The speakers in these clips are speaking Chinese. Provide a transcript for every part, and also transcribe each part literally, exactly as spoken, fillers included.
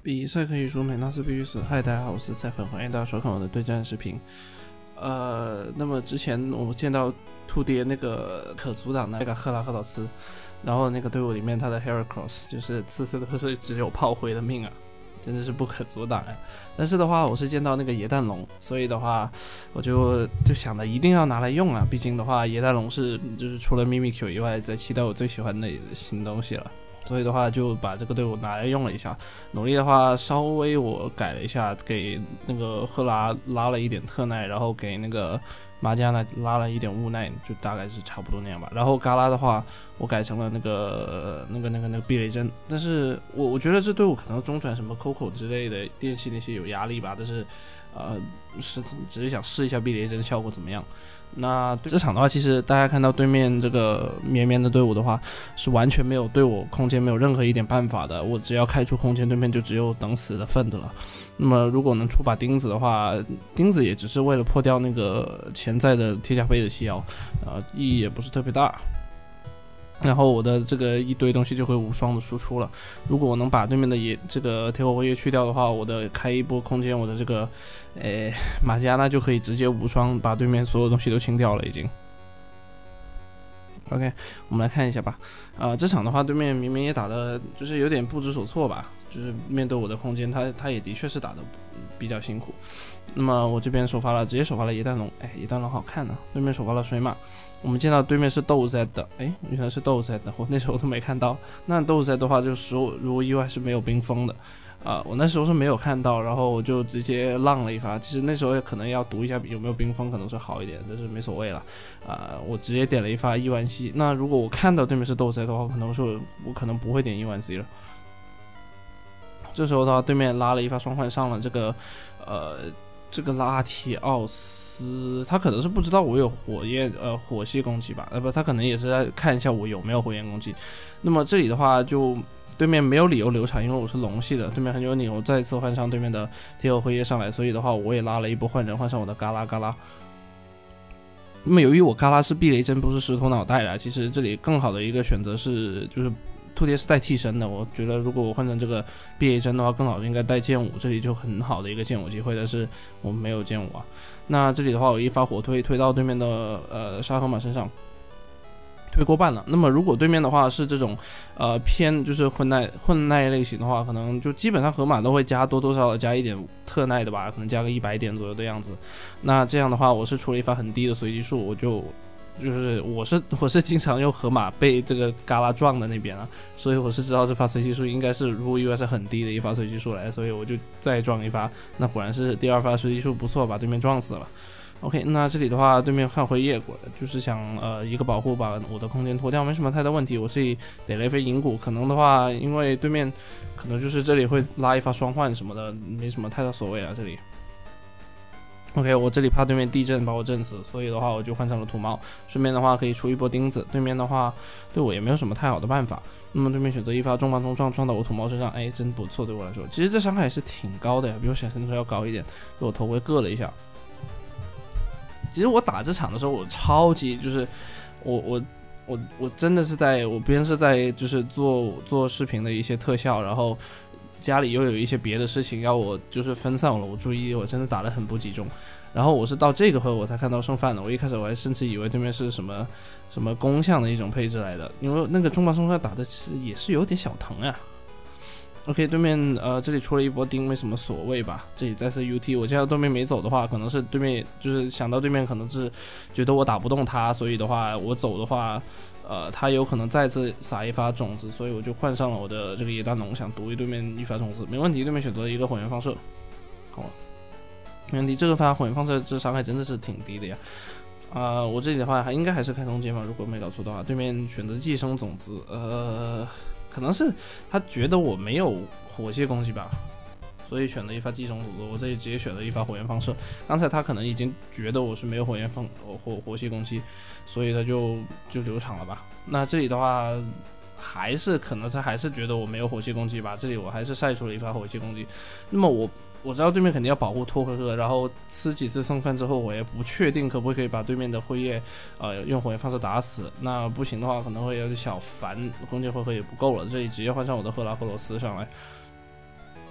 比赛可以输美纳斯必须死。嗨，大家好，我是赛粉，欢迎大家收看我的对战视频。呃，那么之前我见到兔爹那个可阻挡的那个赫拉赫鲁斯，然后那个队伍里面他的 Heracross 就是次次都是只有炮灰的命啊，真的是不可阻挡啊。但是的话，我是见到那个野弹龙，所以的话，我就就想着一定要拿来用啊。毕竟的话，野弹龙是就是除了 Mimikyu 以外，在期待我最喜欢的新东西了。所以的话，就把这个队伍拿来用了一下。努力的话，稍微我改了一下，给那个赫拉拉了一点特耐，然后给那个马加呢拉了一点物耐，就大概是差不多那样吧。然后嘎拉的话，我改成了那个那个那个那个避雷针。但是我我觉得这队伍可能中传什么 Coco 之类的电器那些有压力吧，但是呃是只是想试一下避雷针效果怎么样。那这场的话，其实大家看到对面这个绵绵的队伍的话，是完全没有对我空间没有任何一点办法的。我只要开出空间，对面就只有等死的份的了。那么如果能出把钉子的话，钉子也只是为了破掉那个潜在的铁甲杯的细腰，呃，意义也不是特别大。然后我的这个一堆东西就会无双的输出了。如果我能把对面的野这个铁火辉夜去掉的话，我的开一波空间，我的这个诶马加纳就可以直接无双把对面所有东西都清掉了已经。OK， 我们来看一下吧。呃，这场的话，对面明明也打的就是有点不知所措吧，就是面对我的空间，他他也的确是打的比较辛苦。那么我这边首发了，直接首发了野弹龙，哎，野弹龙好看呢、啊。对面首发了水马，我们见到对面是斗 Z 的，哎，原来是斗 Z 的，我那时候都没看到。那斗 Z 的话，就是如无意外是没有冰封的，啊、呃，我那时候是没有看到，然后我就直接浪了一发。其实那时候可能要读一下有没有冰封，可能是好一点，但是没所谓了，啊、呃，我直接点了一发亿万 C。那如果我看到对面是斗 Z 的话，可能是我可能不会点亿万 C 了。这时候的话，对面拉了一发双换上了这个，呃。这个拉提奥斯，他可能是不知道我有火焰呃火系攻击吧，呃不，他可能也是在看一下我有没有火焰攻击。那么这里的话，就对面没有理由留场，因为我是龙系的，对面很有理由再次换上对面的铁火辉夜上来，所以的话我也拉了一波换人，换上我的嘎拉嘎拉。那么由于我嘎拉是避雷针，不是石头脑袋啦，其实这里更好的一个选择是就是。兔爹是带替身的，我觉得如果我换成这个避雷针的话，更好的应该带剑舞，这里就很好的一个剑舞机会，但是我们没有剑舞啊。那这里的话，我一发火推推到对面的呃沙河马身上，推过半了。那么如果对面的话是这种呃偏就是混耐混耐类型的话，可能就基本上河马都会加多多少少加一点特耐的吧，可能加个一百点左右的样子。那这样的话，我是出了一发很低的随机数，我就。就是我是我是经常用河马被这个嘎拉撞的那边啊，所以我是知道这发随机数应该是如无意外是很低的一发随机数来，所以我就再撞一发，那果然是第二发随机数不错，把对面撞死了。OK， 那这里的话，对面换辉夜果就是想呃一个保护把我的空间拖掉，没什么太大问题。我这里得了一飞银骨，可能的话，因为对面可能就是这里会拉一发双换什么的，没什么太大所谓啊这里。OK， 我这里怕对面地震把我震死，所以的话我就换上了土猫，顺便的话可以出一波钉子。对面的话对我也没有什么太好的办法，那么对面选择一发重磅冲撞撞到我土猫身上，哎，真不错，对我来说，其实这伤害也是挺高的呀，比我想象中要高一点，被我头盔硌了一下。其实我打这场的时候，我超级就是我我我我真的是在我边是在就是做做视频的一些特效，然后。家里又有一些别的事情要我就是分散了我注意力，我真的打得很不集中。然后我是到这个回合我才看到剩饭的，我一开始我还甚至以为对面是什么什么攻向的一种配置来的，因为那个重磅冲撞打的其实也是有点小疼呀。OK， 对面呃这里出了一波钉，没什么所谓吧。这里再次 U T， 我见到对面没走的话，可能是对面就是想到对面可能是觉得我打不动他，所以的话我走的话。呃，他有可能再次撒一发种子，所以我就换上了我的这个野弹龙，想毒一对面一发种子，没问题。对面选择了一个火焰放射，好，没问题。这个发火焰放射这伤害真的是挺低的呀。啊、呃，我这里的话还应该还是开空间吧，如果没搞错的话。对面选择寄生种子，呃，可能是他觉得我没有火系攻击吧。所以选了一发寄生种子，我这里直接选了一发火焰放射。刚才他可能已经觉得我是没有火焰放火火系攻击，所以他就就留场了吧。那这里的话，还是可能他还是觉得我没有火系攻击吧。这里我还是晒出了一发火系攻击。那么我我知道对面肯定要保护托回合，然后吃几次剩饭之后，我也不确定可不可以把对面的辉夜呃用火焰放射打死。那不行的话，可能会有点小烦，攻击回合也不够了。这里直接换上我的赫拉赫罗斯上来。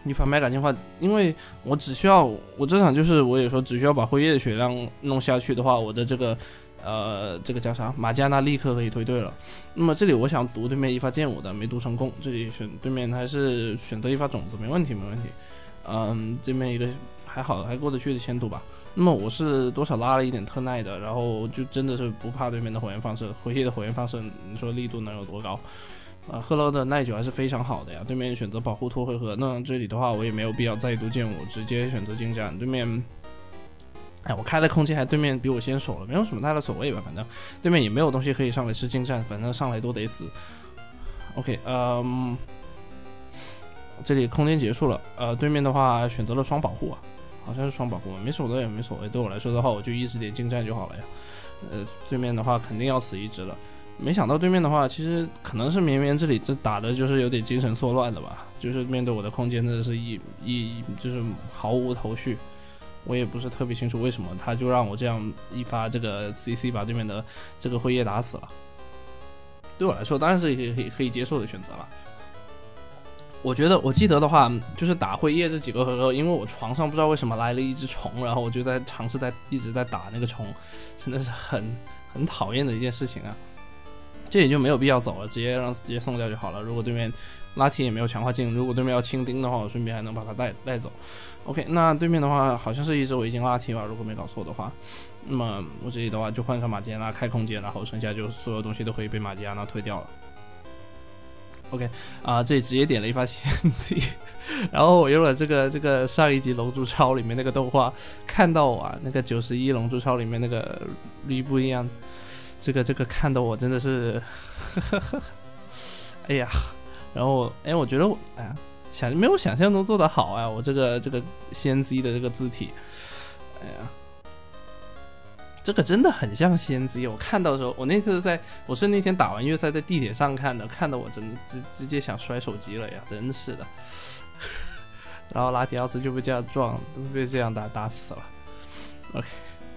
一发 mega 进化，因为我只需要我这场就是我也说只需要把辉夜的血量弄下去的话，我的这个呃这个叫啥马加纳立刻可以推队了。那么这里我想读对面一发剑舞的没读成功，这里选对面还是选择一发种子，没问题没问题。嗯，这边一个还好还过得去的先读吧。那么我是多少拉了一点特耐的，然后就真的是不怕对面的火焰放射，辉夜的火焰放射，你说力度能有多高？啊，赫勒的耐久还是非常好的呀。对面选择保护拖回合，那这里的话我也没有必要再度剑舞，直接选择近战。对面，哎，我开了空间，还对面比我先守了，没有什么太大所谓吧。反正对面也没有东西可以上来吃近战，反正上来都得死。OK， 嗯，这里空间结束了。呃，对面的话选择了双保护啊，好像是双保护，没所谓也没所谓。对我来说的话，我就一直点近战就好了呀。呃，对面的话肯定要死一只了。没想到对面的话，其实可能是绵绵这里这打的就是有点精神错乱了吧，就是面对我的空间真的是一一就是毫无头绪，我也不是特别清楚为什么他就让我这样一发这个 C C 把对面的这个辉夜打死了。对我来说当然是可以可以可以接受的选择了。我觉得我记得的话，就是打辉夜这几个回合，因为我床上不知道为什么来了一只虫，然后我就在尝试在一直在打那个虫，真的是很很讨厌的一件事情啊。这也就没有必要走了，直接让直接送掉就好了。如果对面拉提也没有强化镜，如果对面要清钉的话，我顺便还能把它带带走。OK， 那对面的话好像是一只围巾拉提吧，如果没搞错的话。那么我这里的话就换上马吉安娜开空间，然后剩下就所有东西都可以被马吉安娜推掉了。OK， 啊、呃，这里直接点了一发先机，然后我用了这个这个上一集《龙珠超》里面那个动画，看到我啊那个九十一《龙珠超》里面那个绿不一样。这个这个看得我真的是，呵呵呵哎呀，然后哎，我觉得我哎呀，想没有想象中做得好啊，我这个这个仙姬的这个字体，哎呀，这个真的很像仙姬。我看到的时候，我那次在我是那天打完月赛在地铁上看的，看得我真的直直接想摔手机了呀，真是的。然后拉提奥斯就被这样撞，都被这样打打死了。OK。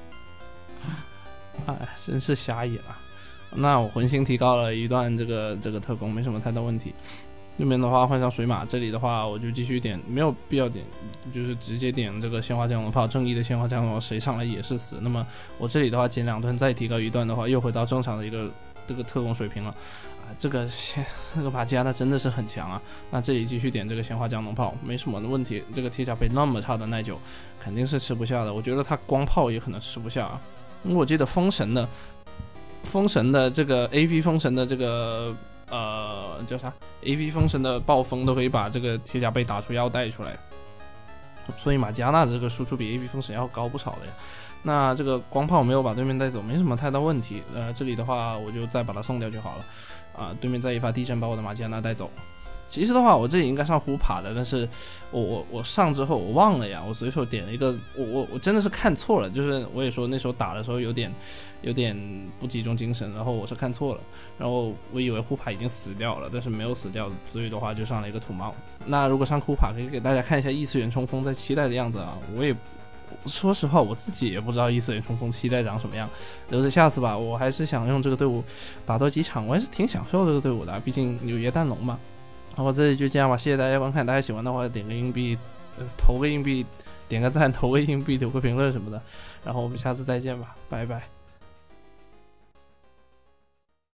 哎，真是瞎眼啊！那我魂星提高了一段这个这个特工，没什么太大问题。那边的话换上水马，这里的话我就继续点，没有必要点，就是直接点这个鲜花降龙炮，正义的鲜花降龙炮，谁上来也是死。那么我这里的话减两段，再提高一段的话，又回到正常的一个这个特工水平了。啊，这个这个马基亚那真的是很强啊！那这里继续点这个鲜花降龙炮，没什么的问题。这个铁甲杯那么差的耐久，肯定是吃不下的。我觉得他光炮也可能吃不下啊。因为我记得封神的，封神的这个 A V 封神的这个呃叫啥 A V 封神的暴风都可以把这个铁甲杯打出腰带出来，所以马加纳这个输出比 A V 封神要高不少的呀。那这个光炮没有把对面带走，没什么太大问题。呃，这里的话我就再把它送掉就好了。啊、呃，对面再一发地震把我的马加纳带走。其实的话，我这里应该上呼帕的，但是我我我上之后我忘了呀，我随手点了一个，我我我真的是看错了，就是我也说那时候打的时候有点有点不集中精神，然后我是看错了，然后我以为呼帕已经死掉了，但是没有死掉，所以的话就上了一个土帽。那如果上呼帕，可以给大家看一下异次元冲锋在期待的样子啊，我也说实话我自己也不知道异次元冲锋期待长什么样，留着下次吧。我还是想用这个队伍打多几场，我还是挺享受这个队伍的，毕竟有椰蛋龙嘛。好，我这里就这样吧，谢谢大家观看，大家喜欢的话点个硬币，呃，投个硬币，点个赞，投个硬币，留个评论什么的，然后我们下次再见吧，拜拜。